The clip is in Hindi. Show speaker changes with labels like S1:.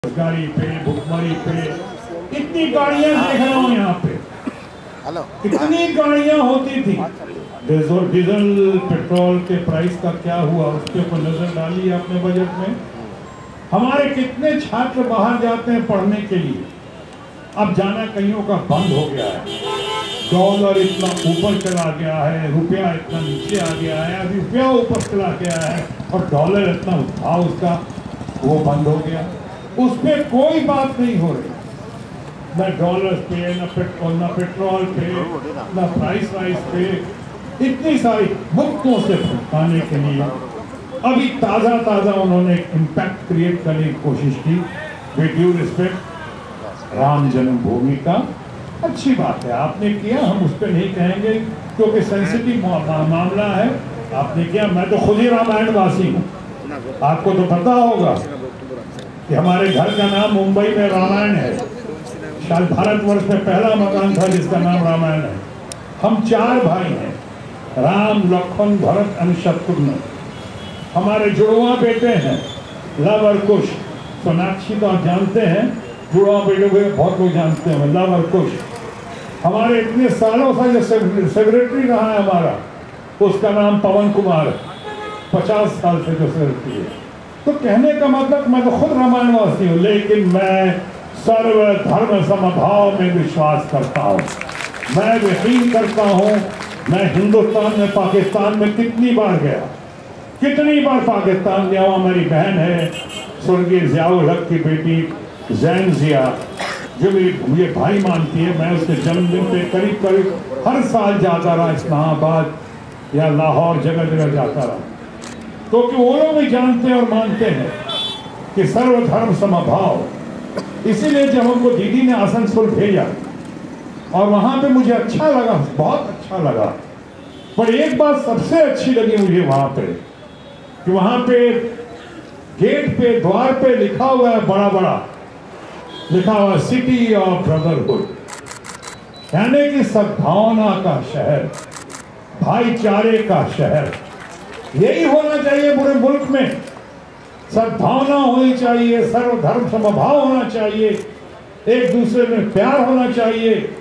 S1: बेरोजगारी पे, भुखमरी पे, इतनी गाड़ियां देख रहा हूँ यहाँ पे। कितनी गाड़ियां होती थी। डीजल पेट्रोल के प्राइस का क्या हुआ, उस पर कोई नजर डाली आपने बजट में? हमारे कितने छात्र बाहर जाते हैं पढ़ने के लिए, अब जाना कईयों का बंद हो गया है। डॉलर इतना ऊपर चला गया है, रुपया इतना नीचे आ गया है, अभी रुपया ऊपर चला गया है और डॉलर इतना भाव उसका वो बंद हो गया। उस पर कोई बात नहीं हो रही, न डॉलर पे, न पेट्रोल पे, न प्राइस वाइस पे। इतनी सारी मुद्दों से भुगताने के लिए अभी ताज़ा उन्होंने इम्पैक्ट क्रिएट करने की कोशिश की। विद ड्यू रिस्पेक्ट, राम जन्मभूमि का अच्छी बात है, आपने किया, हम उस पर नहीं कहेंगे क्योंकि सेंसिटिव मामला है। आपने किया, मैं तो खुद ही रामायण वासी हूँ। आपको तो पता होगा कि हमारे घर का नाम मुंबई में रामायण है। शायद भारतवर्ष में पहला मकान था जिसका नाम रामायण है। हम 4 भाई हैं, राम, लक्ष्मण, भरत और शत्रुघ्न। हमारे जुड़वा बेटे हैं लव और कुश। सोनाक्षी तो आप जानते हैं, जुड़वा बेटे को बहुत लोग जानते हैं, लव और कुश। हमारे इतने सालों से जो सेक्रेटरी रहा है हमारा, उसका नाम पवन कुमार है। 50 साल से जो सेक्रेटरी है। तो कहने का मतलब, मैं तो खुद रामायणवासी हूँ, लेकिन मैं सर्वधर्म समभाव में विश्वास करता हूँ। मैं यकीन करता हूँ, मैं हिंदुस्तान में, पाकिस्तान में कितनी बार गया, कितनी बार पाकिस्तान गया। वहाँ मेरी बहन है स्वर्गीय ज़ियाउल हक की बेटी जैन ज़िया, जो मुझे भाई मानती है। मैं उसके जन्मदिन पे करीब हर साल जाता रहा, इस्लामाबाद या लाहौर, जगह जगह जाता रहा, क्योंकि वो लोग भी जानते हैं और मानते हैं कि सर्वधर्म समभाव। इसीलिए जब हमको दीदी ने आसनसोल भेजा और वहाँ पे मुझे अच्छा लगा, बहुत अच्छा लगा। पर एक बात सबसे अच्छी लगी मुझे वहाँ पे, कि वहाँ पे गेट पे, द्वार पे लिखा हुआ है, बड़ा बड़ा लिखा हुआ, सिटी ऑफ ब्रदरहुड, यानी कि सद्भावना का शहर, भाईचारे का शहर। यही होना चाहिए पूरे मुल्क में। सद्भावना होनी चाहिए, सर्वधर्म समभाव होना चाहिए, एक दूसरे में प्यार होना चाहिए।